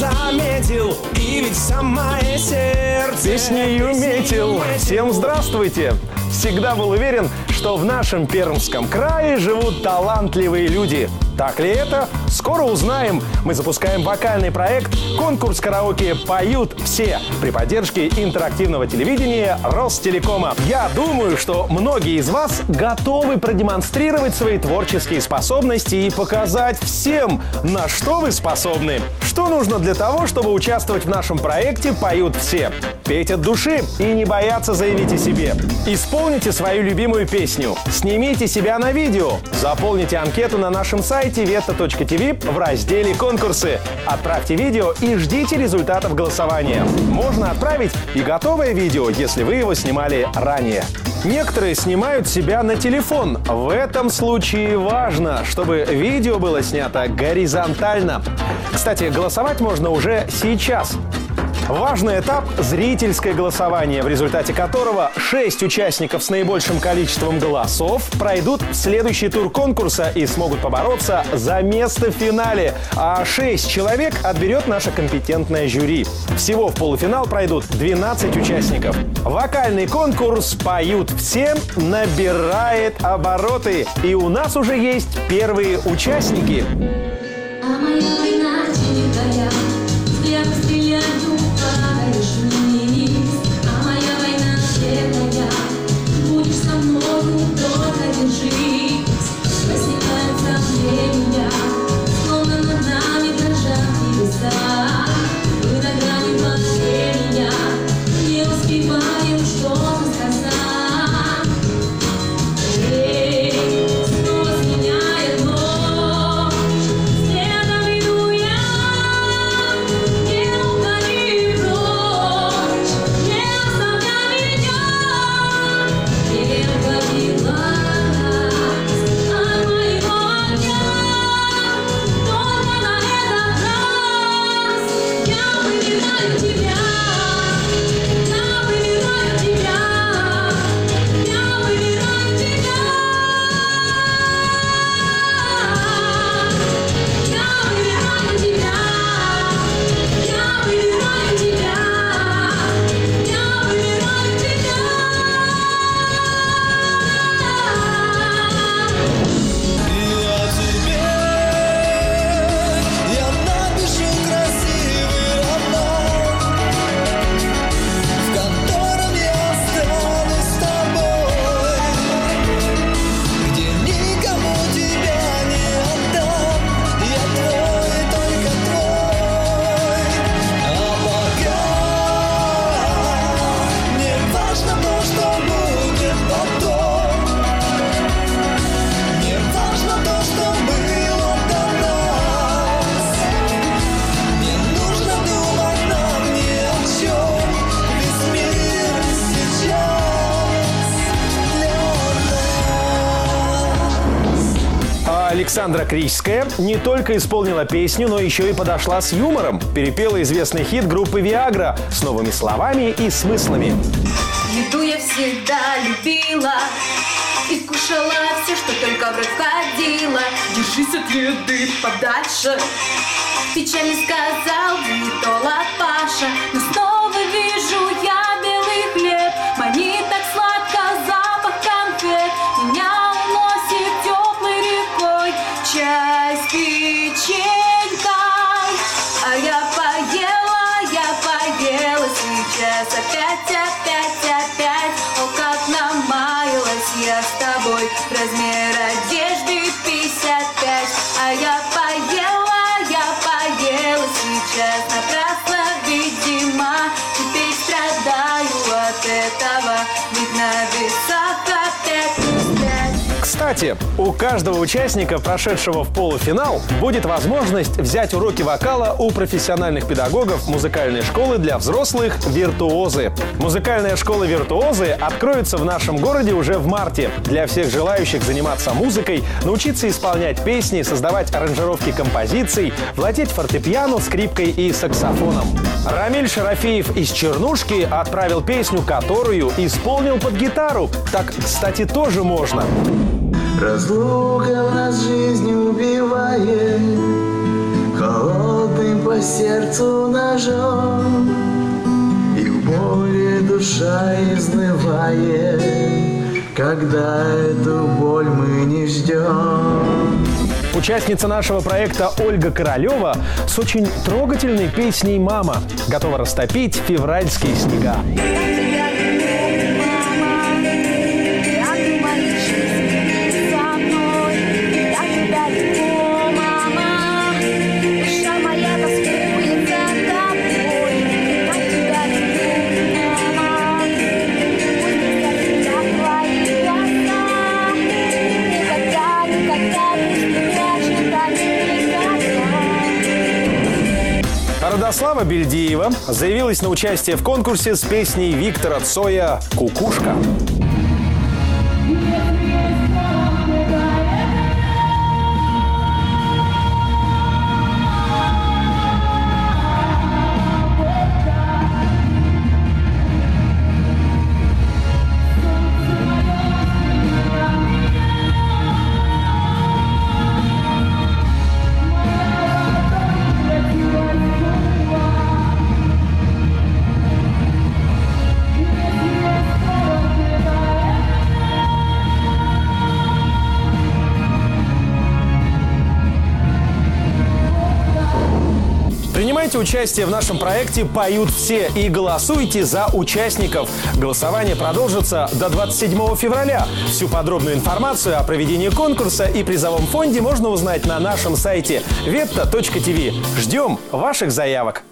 заметил, и ведь самое сердце песнею метил. Всем здравствуйте! Всегда был уверен, что в нашем Пермском крае живут талантливые люди. Так ли это? Скоро узнаем. Мы запускаем вокальный проект «Конкурс караоке «Поют все» при поддержке интерактивного телевидения Ростелекома. Я думаю, что многие из вас готовы продемонстрировать свои творческие способности и показать всем, на что вы способны. Что нужно для того, чтобы участвовать в нашем проекте «Поют все»? Петь от души и не бояться заявить о себе. Исполните свою любимую песню. Снимите себя на видео. Заполните анкету на нашем сайте vesta.tv в разделе «Конкурсы». Отправьте видео и ждите результатов голосования. Можно отправить и готовое видео, если вы его снимали ранее. Некоторые снимают себя на телефон. В этом случае важно, чтобы видео было снято горизонтально. Кстати, голосовать можно уже сейчас. Важный этап – зрительское голосование, в результате которого 6 участников с наибольшим количеством голосов пройдут в следующий тур конкурса и смогут побороться за место в финале, а 6 человек отберет наше компетентное жюри. Всего в полуфинал пройдут 12 участников. Вокальный конкурс «Поют все» набирает обороты, и у нас уже есть первые участники. Я стреляю, падаешь вниз, а моя война черная, будешь со мною, только держись. Возникает сомнения, словно над нами дрожат небеса. Мы на грани падения, не успеваем что-то сказать. Снова сменяет ночь, следом иду я. Александра Кричская не только исполнила песню, но еще и подошла с юмором. Перепела известный хит группы «Виагра» с новыми словами и смыслами. Еду я всегда любила и кушала все, что только в рот входило. Держись от еды подальше, печально сказал диетолог Паша. Но снова вижу я белый хлеб, манит так сладко запах конфет. Меня уносит теплой рекой чай с печенькой. А я поела сейчас опять. О, как намаялась я с тобой, размер одежды 55. А я поела сейчас напрасно, видимо. Теперь страдаю от этого, ведь на весах опять 5. Кстати, у каждого участника, прошедшего в полуфинал, будет возможность взять уроки вокала у профессиональных педагогов музыкальной школы для взрослых «Виртуозы». Музыкальная школа «Виртуозы» откроется в нашем городе уже в марте. Для всех желающих заниматься музыкой, научиться исполнять песни, создавать аранжировки композиций, владеть фортепиано, скрипкой и саксофоном. Рамиль Шарафеев из Чернушки отправил песню, которую исполнил под гитару. Так, кстати, тоже можно. Разлука в нас жизнь убивает, холодный по сердцу ножом, и в боли душа изнывает, когда эту боль мы не ждем. Участница нашего проекта Ольга Королева с очень трогательной песней «Мама» готова растопить февральские снега. Радослава Бельдиева заявилась на участие в конкурсе с песней Виктора Цоя «Кукушка». Принимайте участие в нашем проекте «Поют все» и голосуйте за участников. Голосование продолжится до 27 февраля. Всю подробную информацию о проведении конкурса и призовом фонде можно узнать на нашем сайте vetta.tv. Ждем ваших заявок.